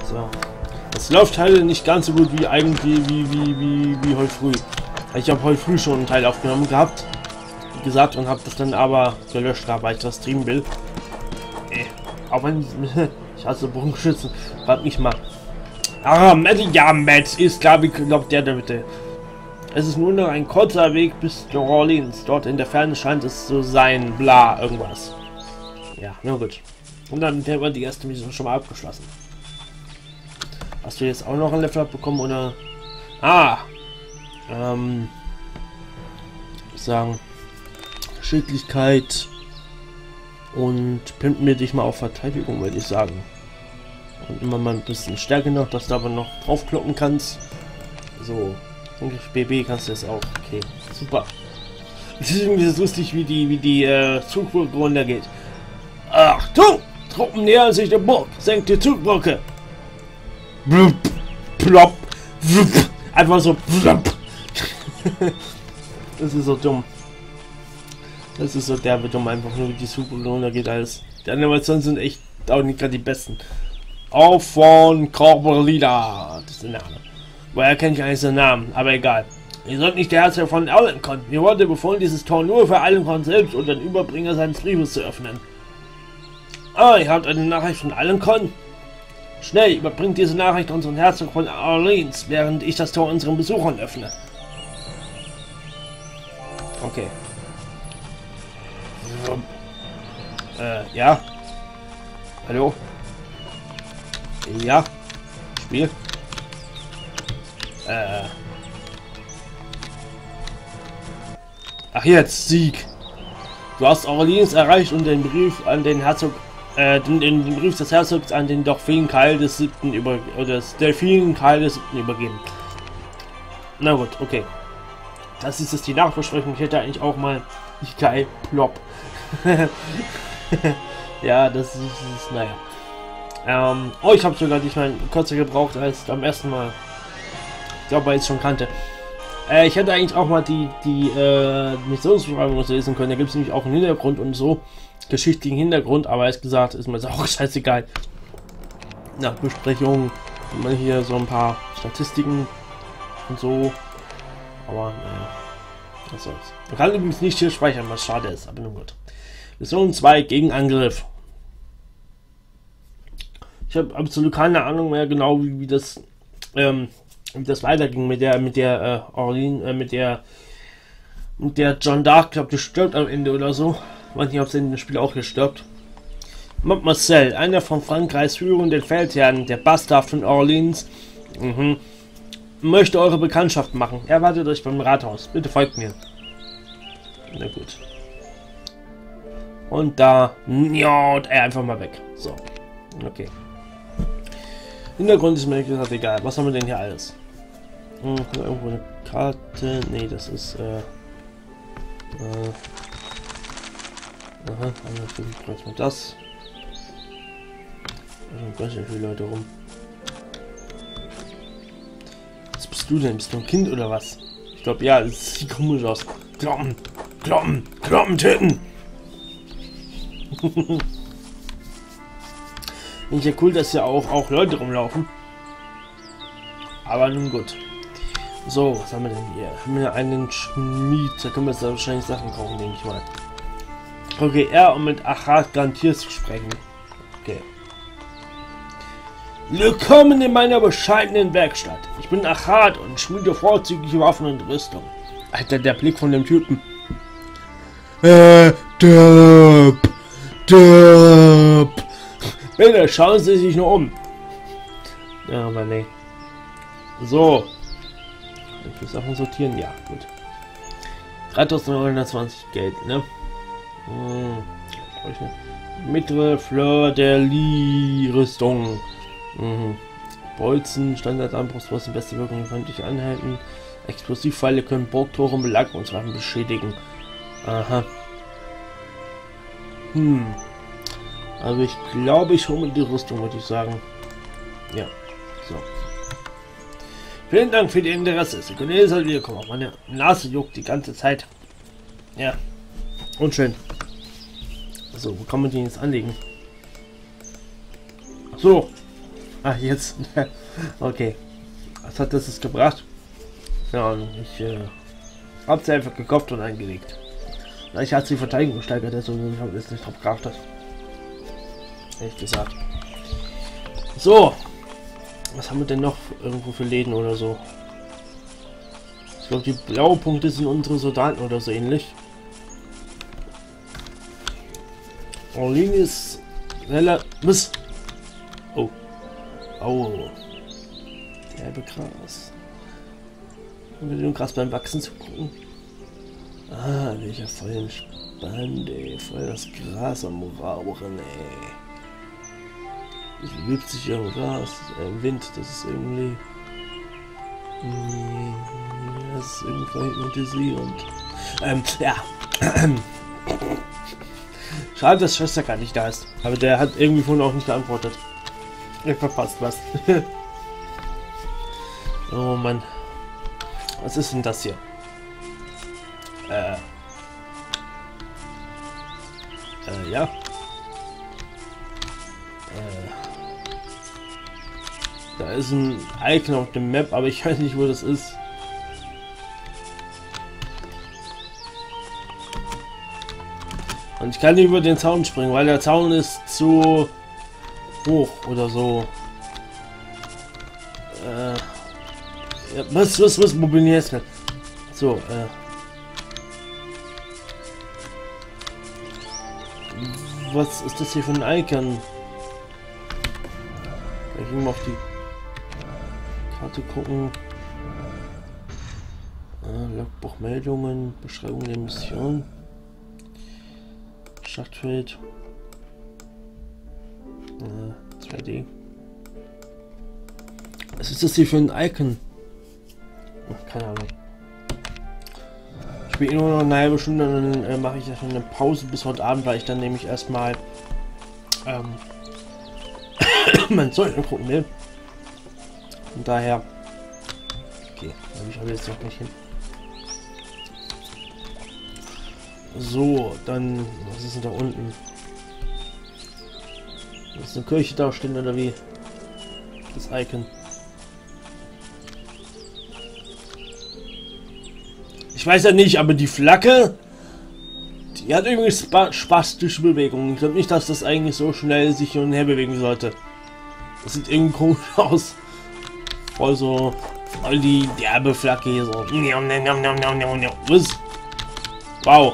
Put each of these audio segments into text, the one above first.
So. Es läuft halt nicht ganz so gut wie eigentlich wie heute früh. Ich habe heute früh schon einen Teil aufgenommen gehabt. Wie gesagt, und habe das dann aber gelöscht, weil ich das streamen will. Auch wenn ich hasse Bogenschützen, warte nicht mal. Ah, Matt ist, glaube ich, der bitte. Es ist nur noch ein kurzer Weg bis New Orleans. Dort in der Ferne scheint es zu sein, bla, irgendwas. Ja, na gut. Und dann haben wir die erste Mission schon mal abgeschlossen. Hast du jetzt auch noch ein Level up bekommen, oder? Ah! Ich sagen, Geschicklichkeit und pimpen wir dich mal auf Verteidigung, würde ich sagen. Und immer mal ein bisschen Stärke noch, dass du aber noch draufkloppen kannst. So, BB kannst du jetzt auch. Okay, super. Es ist irgendwie so lustig, wie die Zugbrücke runtergeht. Achtung! Truppen nähern sich der Burg. Senkt die Zugbrücke. Blub, plopp, blub. Einfach so. Blub. Das ist so dumm. Das ist so derbe dumm, einfach nur wie die Zugbrücke runtergeht alles. Die Animationen sind echt auch nicht gerade die besten. Auch von Corbolida. Das ist der Name. Woher kenne ich eigentlich den Namen? Aber egal. Ihr sollt nicht der Herzog von Alencon. Mir wurde befohlen, dieses Tor nur für Alencon selbst und den Überbringer seines Briefes zu öffnen. Ah, ihr habt eine Nachricht von Alencon? Schnell, überbringt diese Nachricht unseren Herzog von Orleans, während ich das Tor unseren Besuchern öffne. Okay. Ja. Hallo? Ja. Spiel. Ach jetzt, Sieg. Du hast Orleans erreicht und den Brief an den Herzog, den Brief des Herzogs an den Delfin Karl des 7. übergeben. Na gut, okay. Das ist jetzt die Nachbesprechung. Ich hätte eigentlich auch mal nicht geil, plopp. Ja, das ist naja. Oh, ich habe sogar diesmal kürzer gebraucht als beim ersten Mal. Ich glaube, weil ich es schon kannte. Ich hätte eigentlich auch mal die Missionsbeschreibung lesen können. Da gibt es nämlich auch einen Hintergrund und so. Geschichtlichen Hintergrund, aber ist gesagt, ist mir auch scheißegal. Nach Besprechung man hier so ein paar Statistiken und so. Aber naja, was soll's. Man kann übrigens nicht hier speichern, was schade ist, aber nun gut. Mission 2 Gegenangriff. Ich habe absolut keine Ahnung mehr genau, wie das weiterging mit der John Dark. Ich glaube, die stirbt am Ende oder so. Ich weiß nicht, ob sie in dem Spiel auch gestirbt. Marcel, einer von Frankreichs führenden Feldherren, der Bastard von Orleans, möchte eure Bekanntschaft machen. Er wartet euch beim Rathaus. Bitte folgt mir. Na gut. Und da einfach mal weg. So. Okay. Hintergrund ist mir gesagt egal. Was haben wir denn hier alles? Irgendwo eine Karte. Nee, das ist aha, mal das. Ganz schön viele Leute rum. Was bist du denn? Bist du ein Kind oder was? Ich glaube ja, das sieht komisch aus. Kloppen! Kloppen! Kloppen töten! Finde ich ja cool, dass ja auch Leute rumlaufen. Aber nun gut. So, was haben wir denn hier? Haben wir einen Schmied? Da können wir jetzt wahrscheinlich Sachen kaufen, denke ich mal. Okay, um mit Achat Gantier zu sprechen. Okay. Willkommen in meiner bescheidenen Werkstatt. Ich bin Achat und schmiede vorzügliche Waffen und Rüstung. Alter, der Blick von dem Typen. Bitte schauen Sie sich nur um. Ja, aber nee. So. Ich will Sachen sortieren. Ja, gut. 3920 Geld, ne? Mittlere Fleur der Lis-Rüstung. Bolzen, Standardarmbrustwaffen, beste Wirkung könnte ich anhalten. Explosivpfeile können Burgtore und Belagerungswaffen beschädigen. Aha. Also ich glaube, ich hole mir die Rüstung, würde ich sagen. Ja. So. Vielen Dank für die Interesse. Sekunde soll wiederkommen. Auch meine Nase juckt die ganze Zeit. Ja. Unschön. So, wo kann man den jetzt anlegen? Ach so. Ah, jetzt. Okay. Was hat das jetzt gebracht? Ja, ich habe sie einfach gekauft und eingelegt. Ich hatte die Verteidigung gesteigert, deswegen habe ich es nicht drauf geachtet. Ehrlich gesagt. So. Was haben wir denn noch irgendwo für Läden oder so? Ich glaube, die blauen Punkte sind unsere Soldaten oder so ähnlich. Orleans ist relativ... Oh. Oh. Gelbe Gras. Und wir Gras beim Wachsen zu gucken. Ah, welcher voll entspannt, ey. Voll das Gras am Rauchen, ey. Es bewegt sich irgendwas im Wind, das ist irgendwie... Das ist irgendwie hypnotisierend. Ja. Schade, dass Schwester gar nicht da ist. Aber der hat irgendwie vorhin auch nicht geantwortet. Er verpasst was. Oh Mann. Was ist denn das hier? Ja. Da ist ein Icon auf dem Map, aber ich weiß nicht, wo das ist. Und ich kann nicht über den Zaun springen, weil der Zaun ist zu hoch oder so. Ja, was, wo bin ich jetzt? So, was ist das hier für ein Icon? Kann ich mal auf die Karte gucken. Logbuchmeldungen, Beschreibung der Mission. Schlachtfeld. 2D. Was ist das hier für ein Icon? Keine Ahnung. Ich spiele nur noch eine halbe Stunde und dann mache ich ja schon eine Pause bis heute Abend, weil ich dann nämlich erstmal mein Zeug gucken will. Und daher. Okay, da habe ich aber jetzt noch nicht hin. So, dann. Was ist denn da unten? Ist eine Kirche da stehen oder wie? Das Icon. Ich weiß ja nicht, aber die Flagge, die hat irgendwie spastische Bewegungen. Ich glaube nicht, dass das eigentlich so schnell sich hin und her bewegen sollte. Das sieht irgendwie komisch aus. Voll so, voll die derbe Flagge hier so. Was? Wow.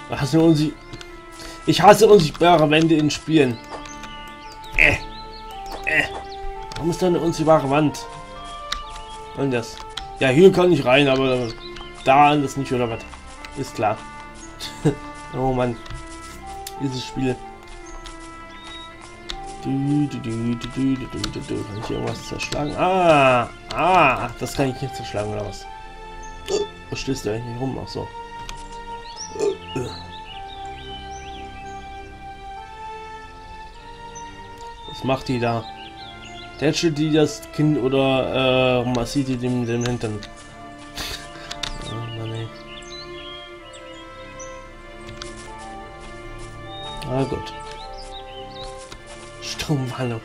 Ich hasse unsichtbare Wände in Spielen. Warum ist da eine unsichtbare Wand? Und das? Ja, hier kann ich rein, aber da das nicht, oder was? Ist klar. Oh Mann. Dieses Spiel. Kann ich irgendwas zerschlagen? Das kann ich nicht zerschlagen, oder was? Was stößt der eigentlich rum? Ach so. Was macht die da? Tätschelt die das Kind oder massiert die dem Hintern? Oh Mann, ey. Ah gut. Stromwarnung.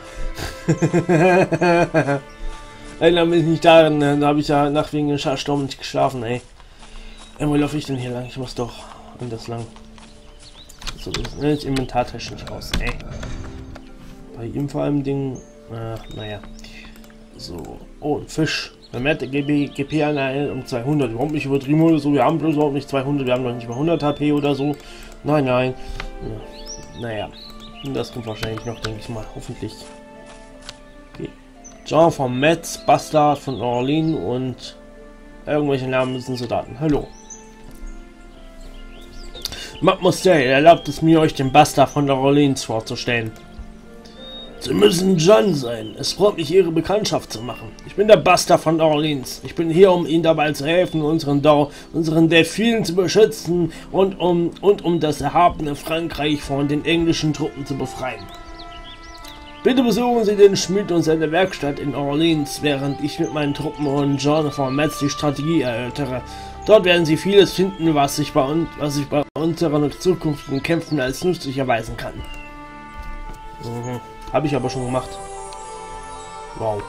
Erinnere mich nicht daran, da habe ich ja nach wegen den Sturm nicht geschlafen, ey. Wo laufe ich denn hier lang? Ich muss doch anders lang. So, das ist inventartechnisch aus, ey. Bei ihm vor allem Ding. Naja. So. Oh, ein Fisch. Vermehrt der GP-Einheit um 200. Überhaupt nicht übertrieben oder so. Wir haben bloß überhaupt nicht 200. Wir haben noch nicht mal 100 HP oder so. Nein, nein. Ja. Naja. Das kommt wahrscheinlich noch, denke ich mal. Hoffentlich. Okay. Jean von Metz, Bastard von Orleans und irgendwelche Namen müssen Soldaten. Hallo. Mademoiselle, erlaubt es mir, euch den Bastard von Orleans vorzustellen. Sie müssen John sein. Es freut mich, Ihre Bekanntschaft zu machen. Ich bin der Bastard von Orleans. Ich bin hier, um Ihnen dabei zu helfen, unseren Delfinen zu beschützen und um das erhabene Frankreich von den englischen Truppen zu befreien. Bitte besuchen Sie den Schmied und seine Werkstatt in Orleans, während ich mit meinen Truppen und John von Metz die Strategie erörtere. Dort werden Sie vieles finden, was sich bei unseren zukünftigen Kämpfen als nützlich erweisen kann. Habe ich aber schon gemacht. Wow.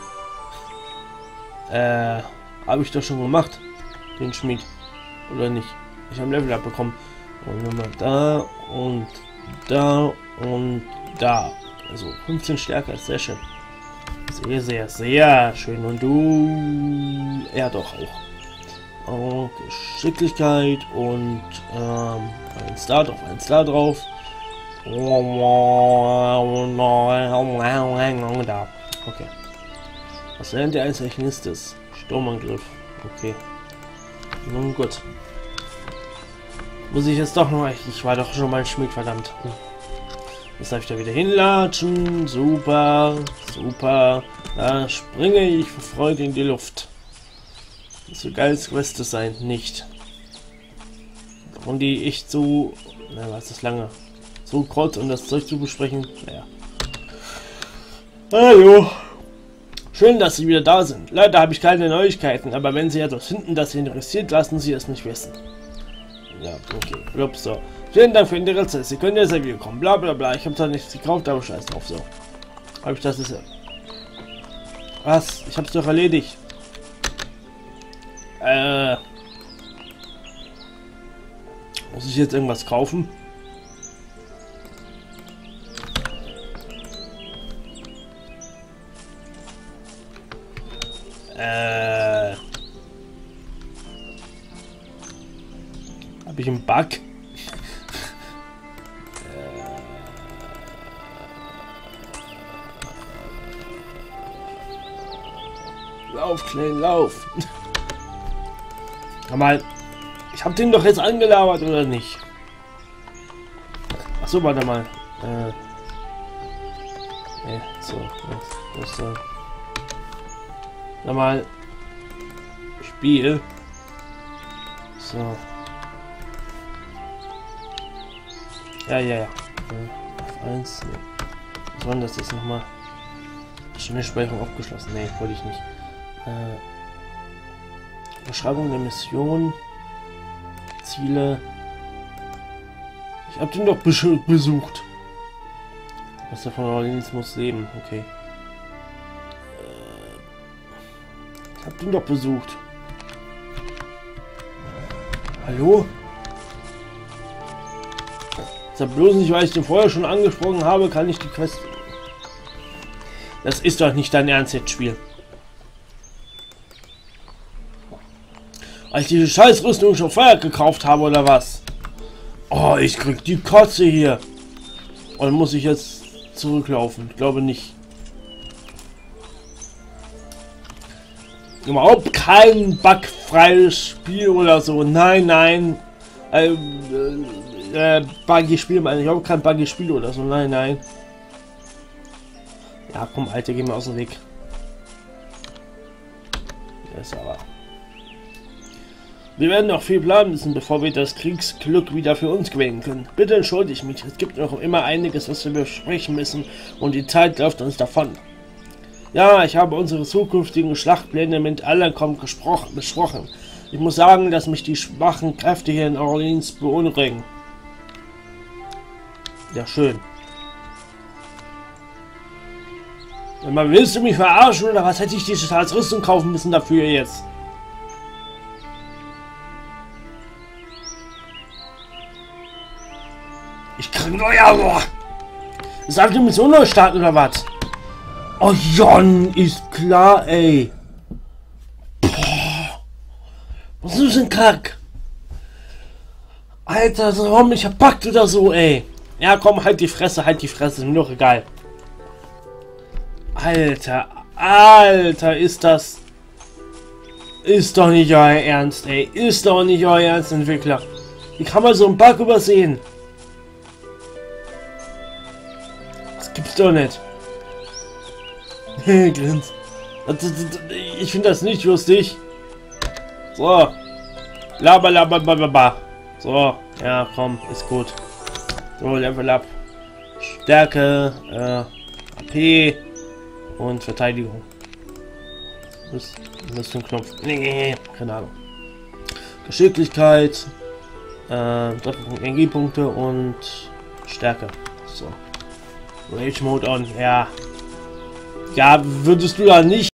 Habe ich doch schon gemacht. Den Schmied. Oder nicht? Ich habe Level Up bekommen. Und nochmal da und da und da. Also 15 stärker ist sehr schön. Sehr, sehr, sehr schön. Und du... Ja, doch auch. Und Geschicklichkeit und ein Star drauf, ein Star drauf. Da. Okay. Was lernt der als nächstes? Sturmangriff. Okay. Nun gut. Muss ich jetzt doch noch... Ich war doch schon mal ein Schmied, verdammt. Jetzt darf ich da wieder hinlatschen. Super, super. Da springe ich vor Freude in die Luft. So geil als Quest sein, nicht. Und die echt so... Na, was ist lange? So kurz, um das Zeug zu besprechen. Naja. Hallo. Schön, dass Sie wieder da sind. Leider habe ich keine Neuigkeiten, aber wenn Sie etwas finden, das Sie interessiert, lassen Sie es nicht wissen. Ja, okay. Blub, so. Vielen Dank für Ihr Interesse. Sie können ja sehr wiederkommen. Bla bla bla. Ich habe zwar nichts gekauft, aber scheiß drauf. So. Habe ich das ist. Was? Ich habe es doch erledigt. Muss ich jetzt irgendwas kaufen? Habe ich einen Bug? Lauf, Klein, lauf! Mal, ich habe den doch jetzt angelabert, oder nicht? Achso, warte mal. So, jetzt, nochmal. Spiel. So. Ja. Auf 1. Nee. Was war denn das jetzt nochmal? Schnellspeicherung abgeschlossen. Nee, wollte ich nicht. Beschreibung der Mission. Ziele. Ich hab den doch besucht. Was der von Orleans muss leben. Okay. Ich hab den doch besucht. Hallo? Deshalb bloß nicht, weil ich den vorher schon angesprochen habe, kann ich die Quest... Das ist doch nicht dein Ernst jetzt, Spiel. Als ich diese Scheißrüstung schon vorher gekauft habe, oder was? Oh, ich krieg die Kotze hier. Und muss ich jetzt zurücklaufen? Ich glaube nicht. Überhaupt kein bugfreies Spiel oder so. Nein. Buggy Spiel, meine ich. Überhaupt kein buggy Spiel oder so. Nein. Ja, komm, Alter, geh mal aus dem Weg. Das ist aber... Wir werden noch viel planen müssen, bevor wir das Kriegsglück wieder für uns gewinnen können. Bitte entschuldigt mich, es gibt noch immer einiges, was wir besprechen müssen und die Zeit läuft uns davon. Ja, ich habe unsere zukünftigen Schlachtpläne mit Alarcom besprochen. Ich muss sagen, dass mich die schwachen Kräfte hier in Orleans beunruhigen. Ja, schön. Aber willst du mich verarschen oder was? Hätte ich die Rüstung kaufen müssen dafür jetzt? Ich krieg neuer. Sagt ihr mit so neu starten oder was? Oh Jon, ist klar, ey. Boah. Was ist denn Kack? Alter, so warum mich verpackt oder so, ey. Ja, komm, halt die Fresse, ist mir doch egal. Alter, ist das... Ist doch nicht euer Ernst, ey. Ist doch nicht euer Ernst, Entwickler. Wie kann man so einen Bug übersehen? Das gibt's doch nicht. Grins. Ich finde das nicht lustig. So. Laber. So. Ja, komm. Ist gut. So, Level Up. Stärke. AP. Und Verteidigung. Das ist ein Knopf. Nee, keine Ahnung. Geschicklichkeit. Energiepunkte und Stärke. So. Rage Mode on. Ja. Ja, würdest du ja nicht